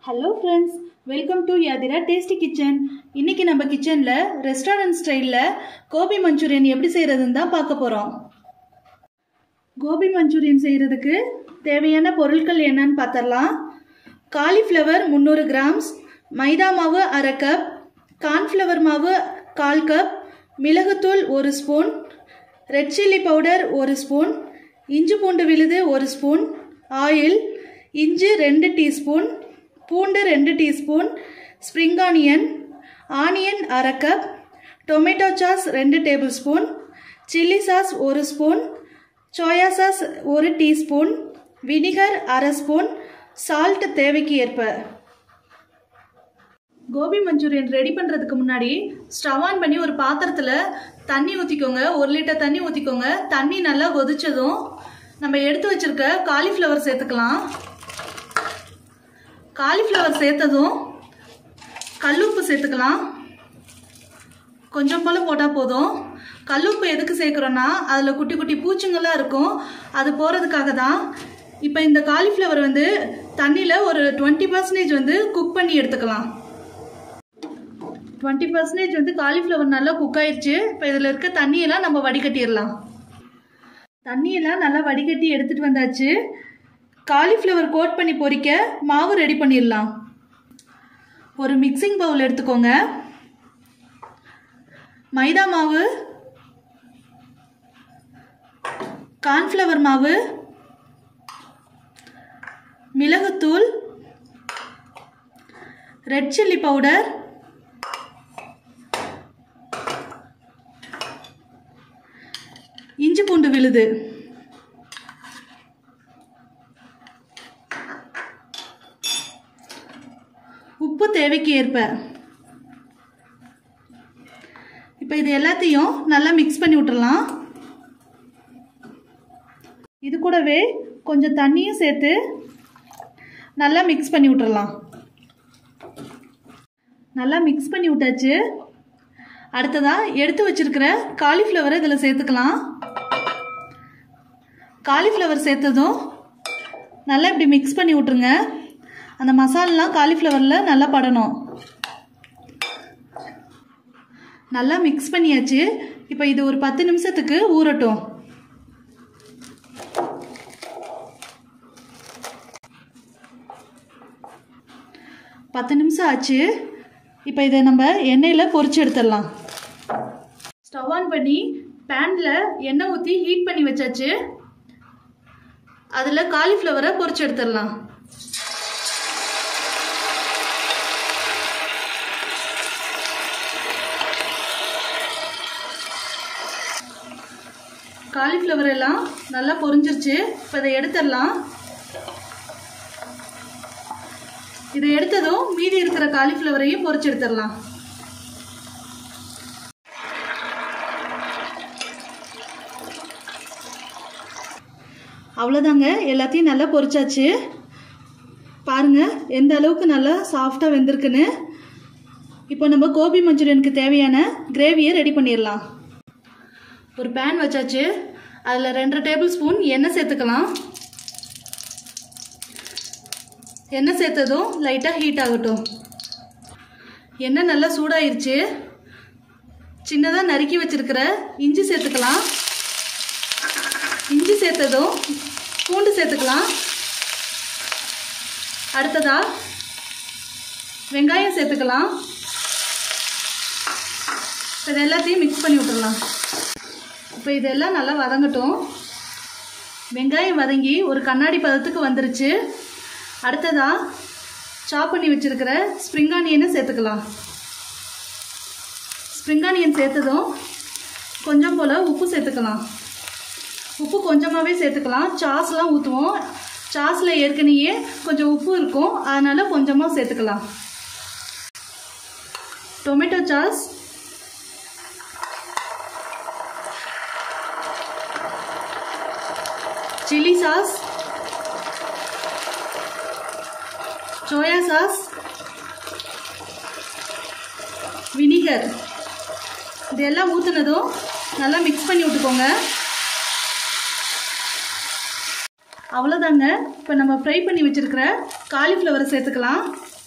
Hello friends, welcome to Yathira tasty kitchen. இன்னைக்கு நம்ம கிச்சனில் ரெஸ்டாரண்ட் ஸ்டைலில் கோபி மஞ்சூரியன் எப்படி செய்கிறதுன்னு தான் பார்க்க போகிறோம். கோபி மஞ்சூரியன் செய்கிறதுக்கு தேவையான பொருட்கள் என்னன்னு பார்த்தரலாம். காலிஃப்ளவர் 300 கிராம்ஸ், மைதா மாவு அரை கப், கார்ன்ஃப்ளவர் மாவு 1/4 கப், மிளகுத்தூள் 1 spoon, red chilli powder 1 spoon, இஞ்சி பூண்டு விழுது 1 ஸ்பூன், ஆயில், இஞ்சி 2 டீஸ்பூன், பூண்டு 2 டீஸ்பூன், ஸ்ப்ரிங் ஆனியன் அரை cup, tomato sauce 2 tablespoon, chilli sauce 1 spoon, soya sauce 1 teaspoon, vinegar அரை ஸ்பூன், சால்ட் தேவைக்கு ஏற்ப. கோபி மஞ்சூரியன் ரெடி பண்ணுறதுக்கு முன்னாடி ஸ்டவ் ஆன் பண்ணி ஒரு பாத்திரத்தில் தண்ணி ஊற்றிக்கோங்க. 1 லிட்டர் தண்ணி ஊற்றிக்கோங்க. தண்ணி நல்லா கொதிச்சதும் நம்ம எடுத்து வச்சிருக்க காலிஃப்ளவர் சேர்த்துக்கலாம். காலிஃப்ளவர் சேர்த்ததும் கல்லுப்பு சேர்த்துக்கலாம். கொஞ்சம் போல் போட்டால் போதும். கல்லுப்பு எதுக்கு சேர்க்குறோன்னா அதில் குட்டி குட்டி பூச்சிங்கெல்லாம் இருக்கும், அது போகிறதுக்காக தான். இப்போ இந்த காலிஃப்ளவர் தண்ணியில் ஒரு 20% குக் பண்ணி எடுத்துக்கலாம். 20% காலிஃப்ளவர் நல்லா குக் ஆயிடுச்சு. இப்போ இதில் இருக்க தண்ணியெல்லாம் நம்ம வடிகட்டிடலாம். தண்ணியெல்லாம் நல்லா வடிகட்டி எடுத்துகிட்டு வந்தாச்சு. காலிஃப்ளவர் கோட் பண்ணி பொரிக்க மாவு ரெடி பண்ணிடலாம். ஒரு மிக்சிங் பவுல் எடுத்துக்கோங்க. மைதா மாவு, கார்ன்ஃப்ளவர் மாவு, மிளகுத்தூள், ரெட் சில்லி பவுடர், இஞ்சி பூண்டு விழுது, உப்பு தேவைக்கு ஏற்ப. இப்போ இது எல்லாத்தையும் நல்லா மிக்ஸ் பண்ணி விட்டுறலாம். இது கூடவே கொஞ்சம் தண்ணியும் சேர்த்து நல்லா மிக்ஸ் பண்ணி விட்டுறலாம். நல்லா மிக்ஸ் பண்ணி விட்டாச்சு. அடுத்ததாக எடுத்து வச்சிருக்கிற காலிஃப்ளவரை இதில் சேர்த்துக்கலாம். காலிஃப்ளவர் சேர்த்ததும் நல்லா இப்படி மிக்ஸ் பண்ணி விட்டுருங்க. அந்த மசாலாலாம் காலிஃப்ளவரில் நல்லா படணும். நல்லா மிக்ஸ் பண்ணியாச்சு. இப்போ இது ஒரு 10 நிமிஷத்துக்கு ஊறட்டும். பத்து நிமிஷம் ஆச்சு. இப்போ இதை நம்ம எண்ணெயில் பொரிச்சு எடுத்துடலாம். ஸ்டவ் ஆன் பண்ணி பேனில் எண்ணெய் ஊற்றி ஹீட் பண்ணி வச்சாச்சு. அதில் காலிஃப்ளவரை பொரிச்சு எடுத்துடலாம். காலிஃப்ளவர் எல்லாம் நல்லா பொரிஞ்சிருச்சு. இப்போ இதை எடுத்துடலாம். இதை எடுத்ததும் மீதி இருக்கிற காலிஃப்ளவரையும் பொரிச்சு எடுத்துடலாம். அவ்வளோதாங்க, எல்லாத்தையும் நல்லா பொரிச்சாச்சு. பாருங்கள் எந்த அளவுக்கு நல்லா சாஃப்டாக வெந்திருக்குன்னு. இப்போ நம்ம கோபி மஞ்சூரியனுக்கு தேவையான கிரேவியை ரெடி பண்ணிடலாம். ஒரு பேன் வச்சாச்சு. அதில் 2 டேபிள் ஸ்பூன் எண்ணெய் சேர்த்துக்கலாம். எண்ணெய் சேர்த்ததும் லைட்டாக ஹீட் ஆகட்டும். எண்ணெய் நல்லா சூடாயிருச்சு. சின்னதாக நறுக்கி வச்சிருக்கிற இஞ்சி சேர்த்துக்கலாம். இஞ்சி சேர்த்ததும் பூண்டு சேர்த்துக்கலாம். அடுத்ததாக வெங்காயம் சேர்த்துக்கலாம். இது எல்லாத்தையும் மிக்ஸ் பண்ணி விட்டுடலாம். இப்போ இதெல்லாம் நல்லா வதங்கட்டும். வெங்காயம் வதங்கி ஒரு கண்ணாடி பதத்துக்கு வந்துருச்சு. அடுத்ததாக சாப் பண்ணி வச்சுருக்கிற ஸ்ப்ரிங் ஆனியனை சேர்த்துக்கலாம். ஸ்ப்ரிங் ஆனியன் சேர்த்ததும் கொஞ்சம் போல் உப்பு சேர்த்துக்கலாம். உப்பு கொஞ்சமாகவே சேர்த்துக்கலாம். சாஸ்லாம் ஊற்றுவோம். சாஸில் ஏற்கனவே கொஞ்சம் உப்பு இருக்கும், அதனால் கொஞ்சமாக சேர்த்துக்கலாம். Tomato sauce, chilli sauce, soya sauce, vinegar, இதெல்லாம் ஊற்றுனதும் நல்லா மிக்ஸ் பண்ணி விட்டுக்கோங்க. அவ்வளோதாங்க. இப்போ நம்ம ஃப்ரை பண்ணி வச்சுருக்கிற காலிஃப்ளவரை சேர்த்துக்கலாம்.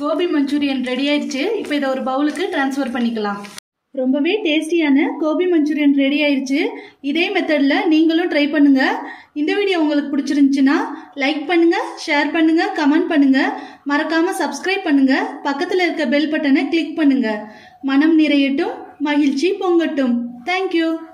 கோபி மஞ்சூரியன் ரெடி ஆயிடுச்சு. இப்போ இதை ஒரு பவுலுக்கு ட்ரான்ஸ்ஃபர் பண்ணிக்கலாம். ரொம்பவே டேஸ்டியான கோபி மஞ்சூரியன் ரெடி ஆயிடுச்சு. இதே மெத்தடில் நீங்களும் ட்ரை பண்ணுங்க. இந்த வீடியோ உங்களுக்கு பிடிச்சிருந்துச்சுன்னா லைக் பண்ணுங்க, ஷேர் பண்ணுங்க, கமெண்ட் பண்ணுங்க. மறக்காம சப்ஸ்கிரைப் பண்ணுங்க. பக்கத்தில் இருக்க பெல் பட்டனை கிளிக் பண்ணுங்க. மனம் நிறையட்டும், மகிழ்ச்சி பொங்கட்டும். தேங்க்யூ.